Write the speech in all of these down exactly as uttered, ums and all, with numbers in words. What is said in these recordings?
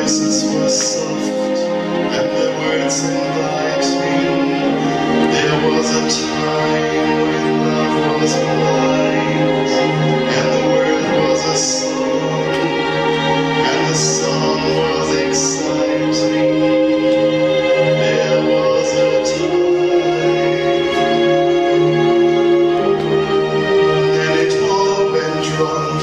voices were soft and their words inviting. There was a time when love was blind and the world was a song and the song was exciting. There was a time, then it all went wrong.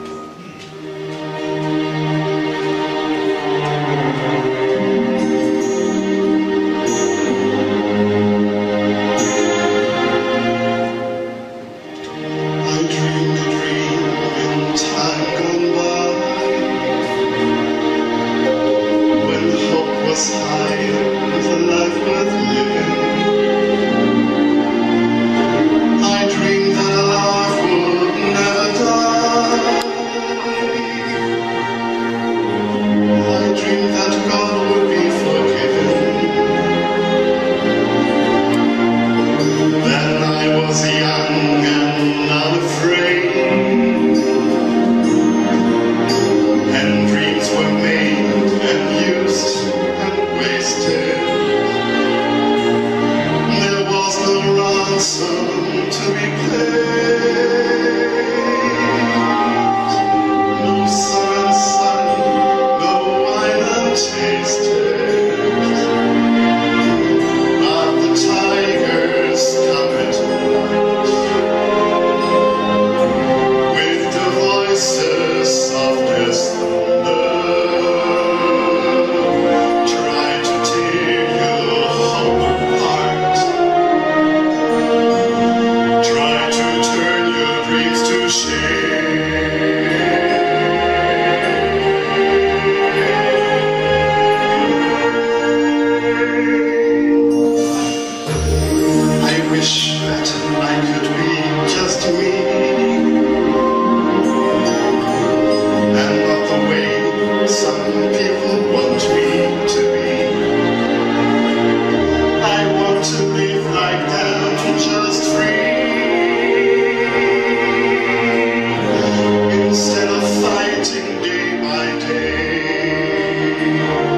To be played, no sun and sun, no wine untasted, but the tigers covered with the voices soft as thunder, try to tear your hope apart. Turn your dreams to shame. I wish that I could be just me and not the way some people want me to be. I want to live like them, just free. Instead of fighting day by day,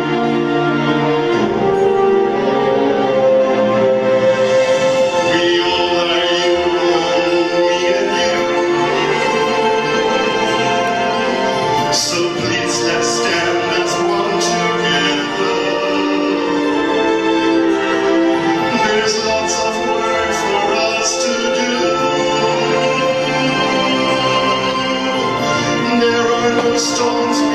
we all are human, me and you. So please let's stand as one together. There's lots of work for us to do. There are no stones